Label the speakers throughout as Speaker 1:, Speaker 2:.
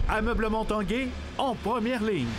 Speaker 1: Ameublement Tanguay en première ligne.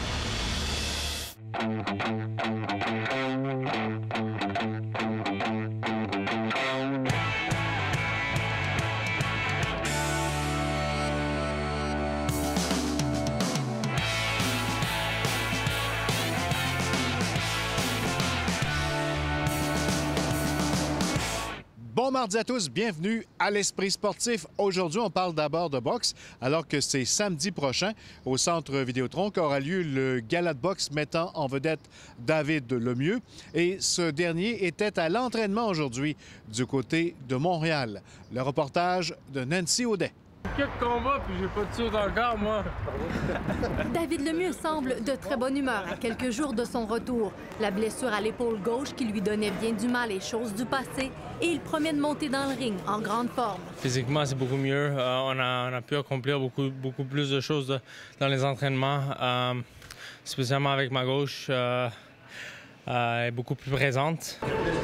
Speaker 2: Bon mardi à tous, bienvenue à l'Esprit sportif. Aujourd'hui, on parle d'abord de boxe, alors que c'est samedi prochain au Centre Vidéotron qu'aura lieu le gala de boxe mettant en vedette David Lemieux. Et ce dernier était à l'entraînement aujourd'hui du côté de Montréal. Le reportage de Nancy Audet.
Speaker 3: Quelques combats, puis j'ai pas de saut encore, moi.
Speaker 4: David Lemieux semble de très bonne humeur à quelques jours de son retour. La blessure à l'épaule gauche qui lui donnait bien du mal est chose du passé et il promet de monter dans le ring en grande forme. Physiquement,
Speaker 3: c'est beaucoup mieux. On a pu accomplir beaucoup plus de choses dans les entraînements, spécialement avec ma gauche, est beaucoup plus présente.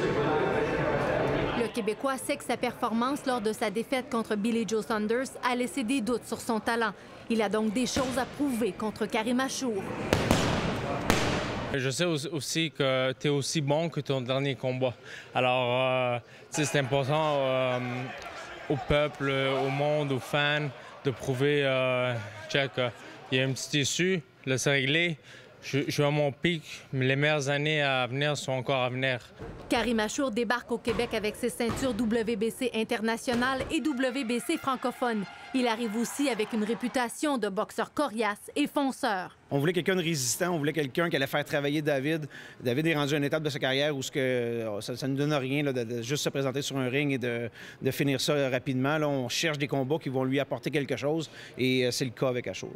Speaker 4: Le Québécois sait que sa performance lors de sa défaite contre Billy Joe Saunders a laissé des doutes sur son talent. Il a donc des choses à prouver contre Karim Achour.
Speaker 3: Je sais aussi que tu es aussi bon que ton dernier combat. Alors, c'est important au peuple, au monde, aux fans, de prouver qu'il y a une petite issue, laisser régler. Je suis à mon pic, mais les meilleures années à venir sont encore à venir.
Speaker 4: Karim Achour débarque au Québec avec ses ceintures WBC internationale et WBC francophone. Il arrive aussi avec une réputation de boxeur coriace et fonceur.
Speaker 5: On voulait quelqu'un de résistant, on voulait quelqu'un qui allait faire travailler David. David est rendu à une étape de sa carrière où ça ne nous donne rien là, de juste se présenter sur un ring et de finir ça rapidement. Là, on cherche des combats qui vont lui apporter quelque chose et c'est le cas avec Achour.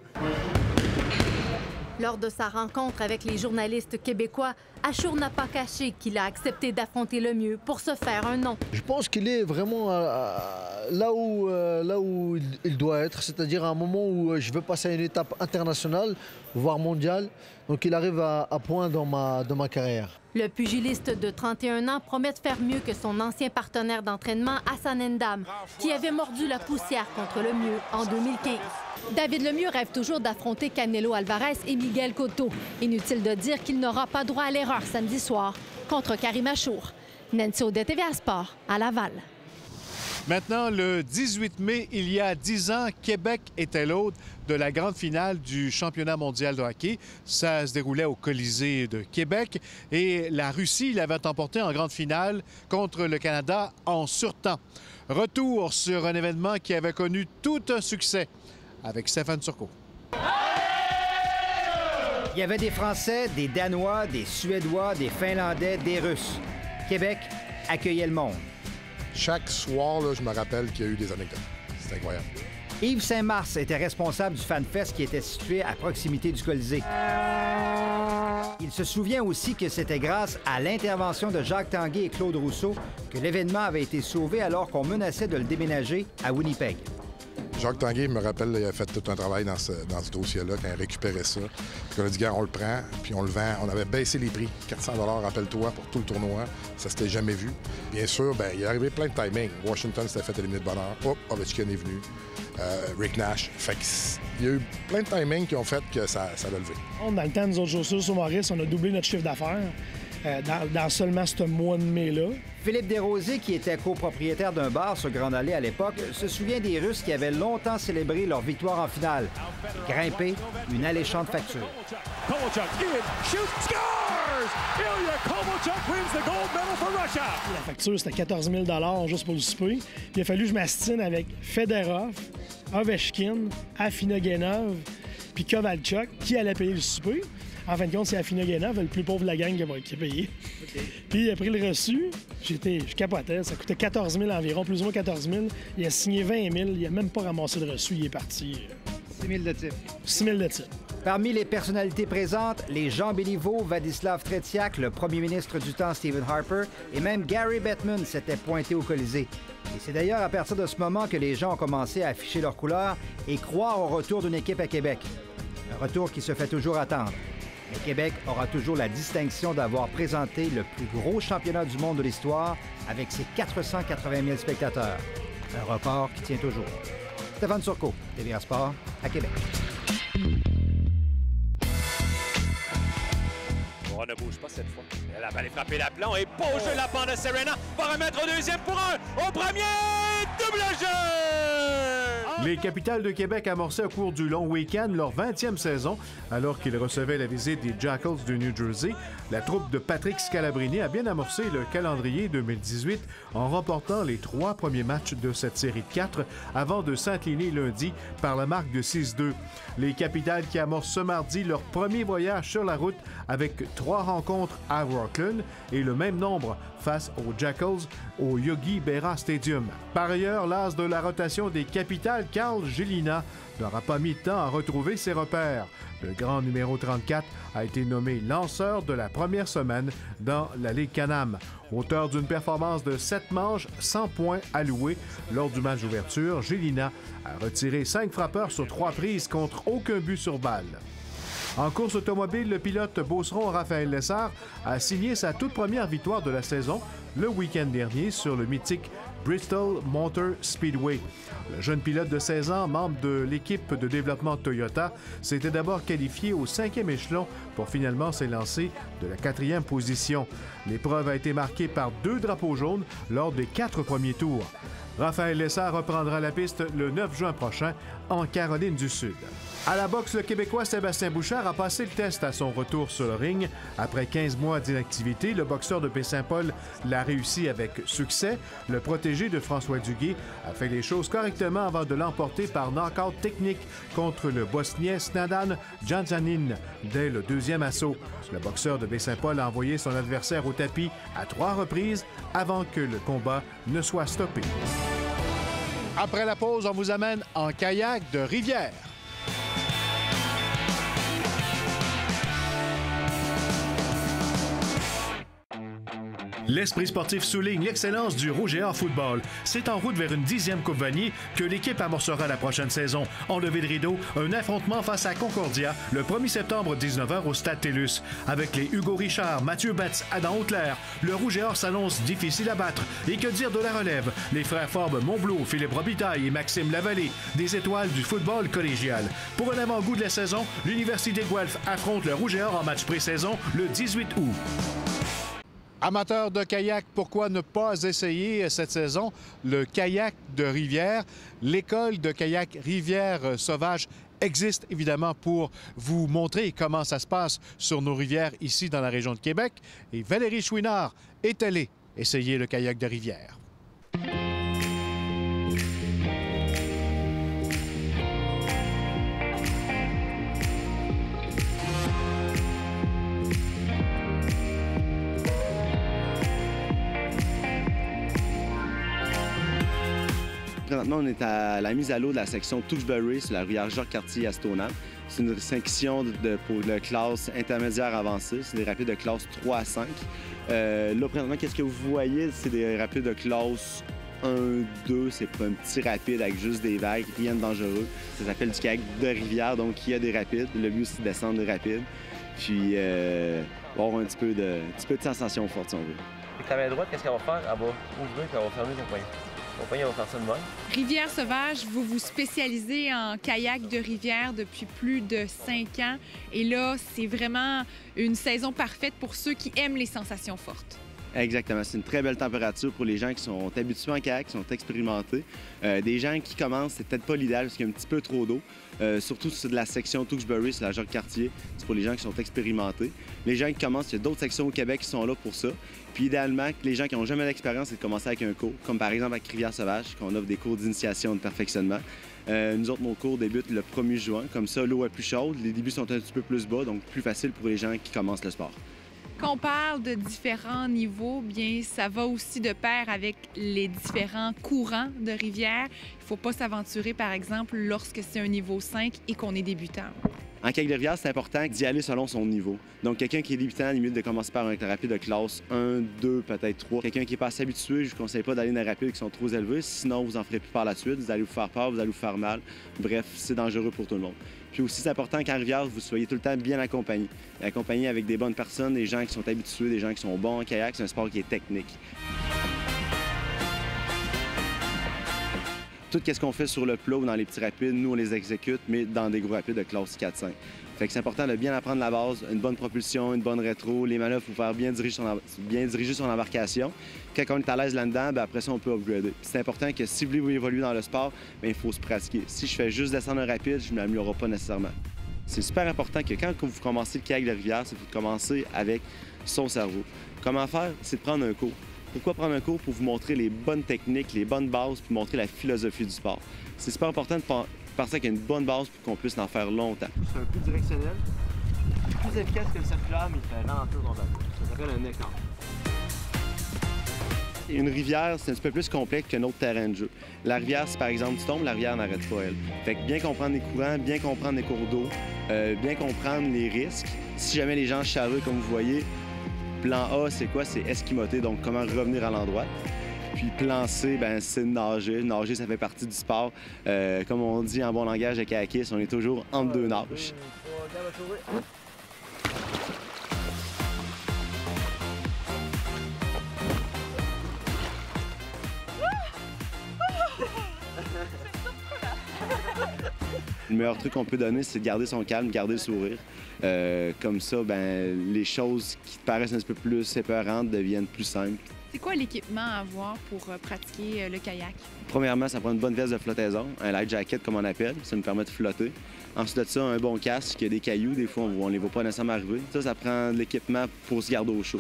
Speaker 4: Lors de sa rencontre avec les journalistes québécois, Achour n'a pas caché qu'il a accepté d'affronter Lemieux pour se faire un nom.
Speaker 6: Je pense qu'il est vraiment là où il doit être, c'est-à-dire à un moment où je veux passer à une étape internationale, voire mondiale. Donc il arrive à point dans ma carrière.
Speaker 4: Le pugiliste de 31 ans promet de faire mieux que son ancien partenaire d'entraînement, Hassan N'Dam, qui avait mordu la poussière contre Lemieux en 2015. David Lemieux rêve toujours d'affronter Canelo Alvarez et Miguel Cotto. Inutile de dire qu'il n'aura pas droit à l'erreur samedi soir contre Karim Achour. Nancy Audet, TVA Sport, à Laval.
Speaker 2: Maintenant, le 18 mai, il y a 10 ans, Québec était l'hôte de la grande finale du championnat mondial de hockey. Ça se déroulait au Colisée de Québec et la Russie l'avait emporté en grande finale contre le Canada en surtemps. Retour sur un événement qui avait connu tout un succès avec Stéphane Turcot.
Speaker 7: Il y avait des Français, des Danois, des Suédois, des Finlandais, des Russes. Québec accueillait le monde.
Speaker 8: Chaque soir, là, je me rappelle qu'il y a eu des anecdotes. C'est incroyable.
Speaker 7: Yves Saint-Mars était responsable du FanFest qui était situé à proximité du Colisée. Il se souvient aussi que c'était grâce à l'intervention de Jacques Tanguay et Claude Rousseau que l'événement avait été sauvé alors qu'on menaçait de le déménager à Winnipeg.
Speaker 8: Jacques Tanguay, me rappelle, il a fait tout un travail dans ce dossier-là, quand il récupérait ça. Puis on a dit, gars, on le prend, puis on le vend. On avait baissé les prix, 400 $, rappelle-toi, pour tout le tournoi. Ça s'était jamais vu. Bien sûr, bien, il est arrivé plein de timing. Washington s'était fait éliminer de bonne heure. Hop, Ovechkin est venu. Rick Nash. Fait qu'il y a eu plein de timing qui ont fait que ça l'a levé.
Speaker 9: Dans le temps, nous autres chaussures sur Maurice, on a doublé notre chiffre d'affaires dans seulement ce mois de mai-là.
Speaker 7: Philippe Desrosiers, qui était copropriétaire d'un bar sur Grande Allée à l'époque, se souvient des Russes qui avaient longtemps célébré leur victoire en finale. Grimpé, une alléchante facture.
Speaker 9: La facture, c'était 14 000 juste pour le souper. Il a fallu que je m'astine avec Fedorov, Ovechkin, Afinogenov puis Kovalchuk, qui allait payer le souper. En fin de compte, c'est Afinogenov, le plus pauvre de la gang, qui a payé. Okay. Puis il a pris le reçu. Je capotais. Ça coûtait 14 000 environ, plus ou moins 14 000. Il a signé 20 000. Il n'a même pas ramassé de reçu. Il est parti.
Speaker 7: 6 000 de type.
Speaker 9: 6 000 de type.
Speaker 7: Parmi les personnalités présentes, les Jean Béliveau, Vladislav Tretiak, le premier ministre du temps Stephen Harper et même Gary Bettman s'étaient pointés au Colisée. Et c'est d'ailleurs à partir de ce moment que les gens ont commencé à afficher leurs couleurs et croire au retour d'une équipe à Québec. Un retour qui se fait toujours attendre. Mais Québec aura toujours la distinction d'avoir présenté le plus gros championnat du monde de l'histoire avec ses 480 000 spectateurs. Un record qui tient toujours. Stéphane Turcot, TVA Sport, à Québec.
Speaker 10: barre ne bouge pas cette fois. La balle est frappée l'aplomb et beau jeu la part de Serena. Va remettre au deuxième pour un. Au premier, double jeu!
Speaker 1: Les Capitals de Québec amorçaient au cours du long week-end leur 20e saison. Alors qu'ils recevaient la visite des Jackals du New Jersey, la troupe de Patrick Scalabrini a bien amorcé le calendrier 2018 en remportant les 3 premiers matchs de cette série de 4 avant de s'incliner lundi par la marque de 6-2. Les Capitals qui amorcent ce mardi leur premier voyage sur la route avec 3 rencontres à Rockland et le même nombre face aux Jackals au Yogi Berra Stadium. Par ailleurs, l'as de la rotation des Capitals, Carl Gélina, n'aura pas mis de temps à retrouver ses repères. Le grand numéro 34 a été nommé lanceur de la première semaine dans la Ligue Can-Am. Auteur d'une performance de 7 manches, 100 points alloués lors du match d'ouverture, Gélina a retiré 5 frappeurs sur 3 prises contre aucun but sur balle. En course automobile, le pilote beauceron Raphaël Lessard a signé sa toute première victoire de la saison le week-end dernier sur le mythique Bristol Motor Speedway. Le jeune pilote de 16 ans, membre de l'équipe de développement Toyota, s'était d'abord qualifié au 5e échelon pour finalement s'élancer de la 4e position. L'épreuve a été marquée par 2 drapeaux jaunes lors des 4 premiers tours. Raphaël Lessard reprendra la piste le 9 juin prochain en Caroline du Sud. À la boxe, le Québécois Sébastien Bouchard a passé le test à son retour sur le ring. Après 15 mois d'inactivité, le boxeur de Baie-Saint-Paul l'a réussi avec succès. Le protégé de François Duguay a fait les choses correctement avant de l'emporter par knockout technique contre le Bosnien Snadan Janjanin dès le 2e assaut. Le boxeur de Baie-Saint-Paul a envoyé son adversaire au tapis à 3 reprises avant que le combat ne soit stoppé.
Speaker 2: Après la pause, on vous amène en kayak de Rivière.
Speaker 1: L'Esprit sportif souligne l'excellence du Rouge et Or football. C'est en route vers une 10e Coupe Vanier que l'équipe amorcera la prochaine saison. En levée de rideau, un affrontement face à Concordia le 1er septembre 19h au Stade TELUS. Avec les Hugo Richard, Mathieu Betts, Adam Hautelaire, le Rouge et Or s'annonce difficile à battre. Et que dire de la relève? Les frères Forbes, Montblot, Philippe Robitaille et Maxime Lavallée, des étoiles du football collégial. Pour un avant-goût de la saison, l'Université Guelph affronte le Rouge et Or en match pré-saison le 18 août.
Speaker 2: Amateurs de kayak, pourquoi ne pas essayer cette saison le kayak de Rivière? L'école de kayak Rivière Sauvage existe évidemment pour vous montrer comment ça se passe sur nos rivières ici dans la région de Québec. Et Valérie Chouinard est allée essayer le kayak de Rivière.
Speaker 11: Présentement, on est à la mise à l'eau de la section Tewksbury sur la rivière Jacques-Cartier à Stoneham. C'est une section pour la classe intermédiaire avancée. C'est des rapides de classe 3 à 5. Là, présentement, qu'est-ce que vous voyez? C'est des rapides de classe 1, 2. C'est pas un petit rapide avec juste des vagues, rien de dangereux. Ça s'appelle du kayak de rivière, donc il y a des rapides. Le but, c'est de descendre des rapides. Puis, avoir un petit peu de sensation forte, si on veut.
Speaker 12: Et ta main droite, qu'est-ce qu'elle va faire? Elle va ouvrir et elle va fermer son poignet. Mon poignet va faire ça de même.
Speaker 13: Rivière Sauvage, vous vous spécialisez en kayak de rivière depuis plus de 5 ans. Et là, c'est vraiment une saison parfaite pour ceux qui aiment les sensations fortes.
Speaker 11: Exactement. C'est une très belle température pour les gens qui sont habitués en kayak, qui sont expérimentés. Des gens qui commencent, c'est peut-être pas l'idéal parce qu'il y a un petit peu trop d'eau. Surtout sur de la section Tewksbury, sur la Jacques-Cartier. C'est pour les gens qui sont expérimentés. Les gens qui commencent, il y a d'autres sections au Québec qui sont là pour ça. Puis idéalement, les gens qui n'ont jamais d'expérience, c'est de commencer avec un cours, comme par exemple avec Rivière Sauvage, qu'on offre des cours d'initiation, de perfectionnement. Nous autres, nos cours débutent le 1er juin. Comme ça, l'eau est plus chaude, les débuts sont un petit peu plus bas, donc plus facile pour les gens qui commencent le sport.
Speaker 13: Quand on parle de différents niveaux, bien, ça va aussi de pair avec les différents courants de rivière. Il ne faut pas s'aventurer, par exemple, lorsque c'est un niveau 5 et qu'on est débutant.
Speaker 11: En kayak de rivière, c'est important d'y aller selon son niveau. Donc, quelqu'un qui est débutant, il est mieux de commencer par un rapide de classe 1, 2, peut-être 3. Quelqu'un qui n'est pas assez habitué, je ne vous conseille pas d'aller dans les rapides qui sont trop élevés. Sinon, vous en ferez plus par la suite. Vous allez vous faire peur, vous allez vous faire mal. Bref, c'est dangereux pour tout le monde. Puis aussi, c'est important qu'en rivière, vous soyez tout le temps bien accompagné. Accompagné avec des bonnes personnes, des gens qui sont habitués, des gens qui sont bons en kayak. C'est un sport qui est technique. Tout ce qu'on fait sur le plat ou dans les petits rapides, nous, on les exécute, mais dans des gros rapides de classe 4-5. Fait que c'est important de bien apprendre la base, une bonne propulsion, une bonne rétro, les manœuvres, il faut faire bien diriger son embarcation. Quand on est à l'aise là-dedans, bien, après ça, on peut upgrader. C'est important que si vous voulez évoluer dans le sport, bien, il faut se pratiquer. Si je fais juste descendre un rapide, je ne m'améliorerai pas nécessairement. C'est super important que quand vous commencez le kayak de rivière, c'est de commencer avec son cerveau. Comment faire? C'est de prendre un cours. Pourquoi prendre un cours? Pour vous montrer les bonnes techniques, les bonnes bases, puis montrer la philosophie du sport. C'est super important de partir avec une bonne base pour qu'on puisse en faire longtemps.
Speaker 12: C'est un coup directionnel, plus efficace que le circulaire, mais il fait ralentir ton bateau. Ça s'appelle un écart.
Speaker 11: Une rivière, c'est un petit peu plus complexe qu'un autre terrain de jeu. La rivière, si par exemple tu tombes, la rivière n'arrête pas, elle. Fait que bien comprendre les courants, bien comprendre les cours d'eau, bien comprendre les risques. Si jamais les gens charreux, comme vous voyez, plan A, c'est quoi? C'est esquimoter, donc comment revenir à l'endroit. Puis plan C, ben c'est nager. Nager, ça fait partie du sport. Comme on dit en bon langage de kayakiste, on est toujours entre deux nages. Le meilleur truc qu'on peut donner, c'est de garder son calme, garder le sourire. Comme ça, ben, les choses qui te paraissent un petit peu plus épeurantes deviennent plus simples.
Speaker 13: C'est quoi l'équipement à avoir pour pratiquer le kayak?
Speaker 11: Premièrement, ça prend une bonne veste de flottaison, un light jacket comme on appelle, ça nous permet de flotter. Ensuite de ça, un bon casque, il y a des cailloux, des fois on ne les voit pas nécessairement arriver. Ça prend de l'équipement pour se garder au chaud.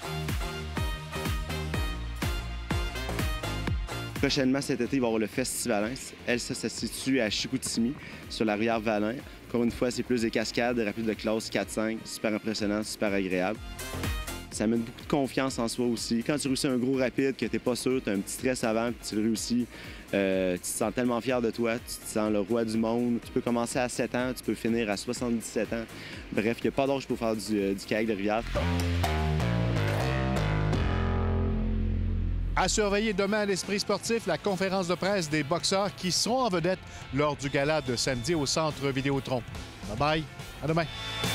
Speaker 11: Prochainement, cet été, il va y avoir le Festivalens. Ça se situe à Chicoutimi, sur la rivière Valin. Encore une fois, c'est plus des cascades, des rapides de classe 4-5. Super impressionnant, super agréable. Ça amène beaucoup de confiance en soi aussi. Quand tu réussis un gros rapide, que tu n'es pas sûr, tu as un petit stress avant, puis tu le réussis, tu te sens tellement fier de toi, tu te sens le roi du monde. Tu peux commencer à 7 ans, tu peux finir à 77 ans. Bref, il n'y a pas d'âge pour faire du kayak de rivière.
Speaker 2: À surveiller demain à l'Esprit sportif, la conférence de presse des boxeurs qui seront en vedette lors du gala de samedi au Centre Vidéotron. Bye bye, à demain.